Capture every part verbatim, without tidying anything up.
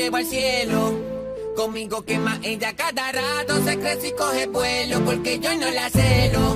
llevo al cielo. Conmigo quema ella cada rato, se crece y coge vuelo, porque yo no la celo.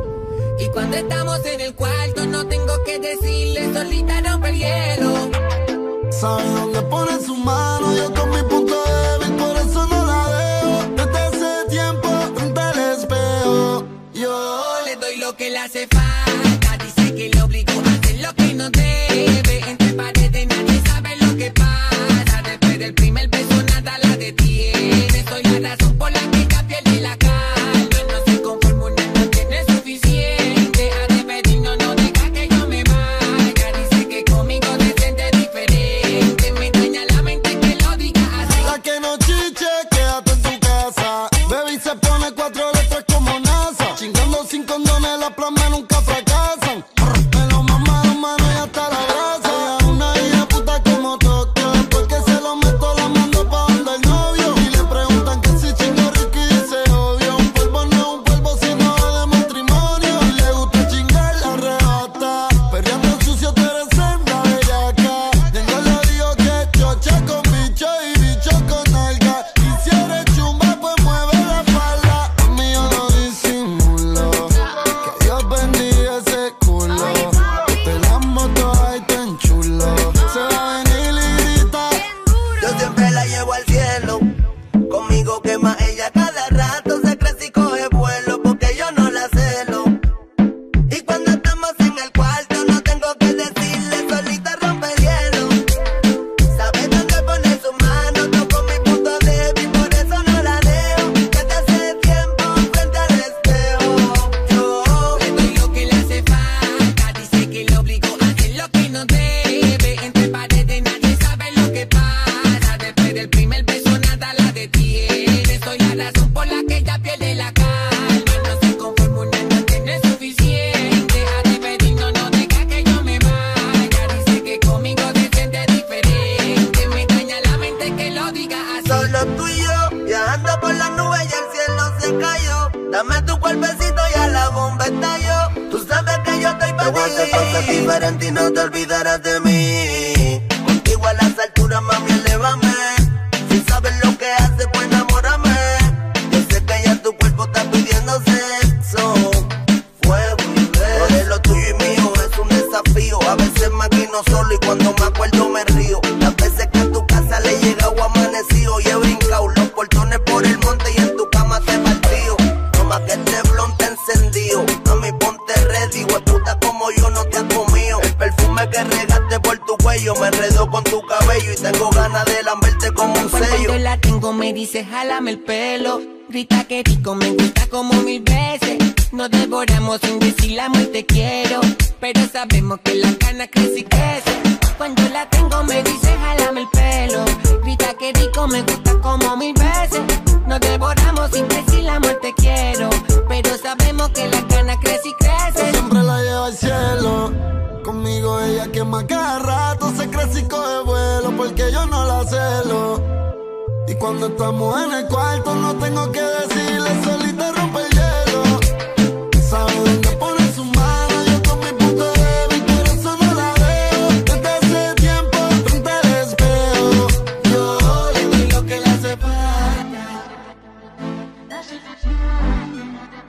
Y cuando estamos en el cuarto no tengo que decirle, solita rompe el hielo. Sabe dónde pone su mano, yo con mi punto débil, por eso no la dejo. Desde hace tiempo frente al espejo, yo le doy lo que le hace falta. Dice que le obligo a hacer lo que no debe. Entre paredes nadie sabe lo que pasa. Después del primer beso nada la detiene. Soy la razón por la que ella pierde la calma. No se conforma, una no tiene suficiente. A despedirnos no deja que yo me vaya. Dice que conmigo se siente diferente. Me daña la mente que lo diga así. la que no chiche, quédate en tu casa. Baby se pone cuatro letras como NASA. Chingando sin condones, las plasmas nunca fracasan. Me lo mama de mano y hasta la brasa. Ella una hija puta como toca, porque se lo meto, la mando pa' donde el novio. Y le preguntan que si chingo rico y dice obvio. Un polvo no es un polvo sino de matrimonio. Y le gusta chingar, la arrebata. Perreando sucio, tú eres senda bellaca. Tengo lo digo que chocha con bicho y bicho con nalga. Y si eres chumba, pues mueve la falda. A mí yo no disimulo, que Dios bendiga ese culo. Te la moto ahí tan chulo. Se va a venir y grita. Yo siempre la llevo al cielo. Conmigo quema ella cada rato, se crece y coge vuelo, porque yo no la celo. Y cuando estamos en el cuarto no tengo que decirle, solita rompe el hielo. Sabe dónde pone su mano, toco mi punto débil, por eso no la dejo. Desde hace tiempo frente al espejo, yo le doy lo que le hace falta. Dice que le obligo a hacer lo que no debe. Entre paredes nadie sabe lo que pasa. Después del primer beso nada la detiene. Soy la razón por la que ella pierde la calma. No se conforma, una no tiene suficiente. A despedirnos no deja que yo me vaya. Dice que conmigo se siente diferente. Me daña la mente que lo diga así. solo tú y yo, viajando por las nubes y el cielo se cayó. Dame tu cuerpecito y a la bomba estalló. Tú sabes que yo estoy para ti. Te voy a hacer cosas diferentes y no te olvidarás de mí. Contigo a las alturas, mami, elévame. Si sabes lo que haces, pues enamórame. Yo sé que ya tu cuerpo está pidiendo sexo, fuego y beso. Pero lo tuyo y mío es un desafío. A veces me maquino solo y cuando me acuerdo me río. Las veces que a tu casa le he llegado amanecido y he brincado los portones por el monte y en tu cama te he partido. No más que este blon te encendido. Mami, ponte ready, hueputa como yo no te has comido. El perfume que regaste por tu cuello me enredó con tu cabello y tengo ganas de lamberte como un sello. Cuando la tengo me dice jálame el pelo. Grita que rico, me gusta como mil veces. Nos devoramos sin decir la muerte quiero. Pero sabemos que la cana crece y crece. Cuando la tengo me dice jálame el pelo. Grita que rico, me gusta como mil veces. Nos devoramos sin decir la muerte quiero. Pero sabemos que la cana crece y Yo crece. siempre la llevo al cielo. Conmigo ella quema cada rato, se crece y coge vuelo, porque yo no la celo. Y cuando estamos en el cuarto no tengo que decirle, solita rompe el hielo. Sabe dónde pone su mano, yo con mi punto débil, por eso no la dejo. Desde hace tiempo frente al espejo, yo le doy lo que le hace falta.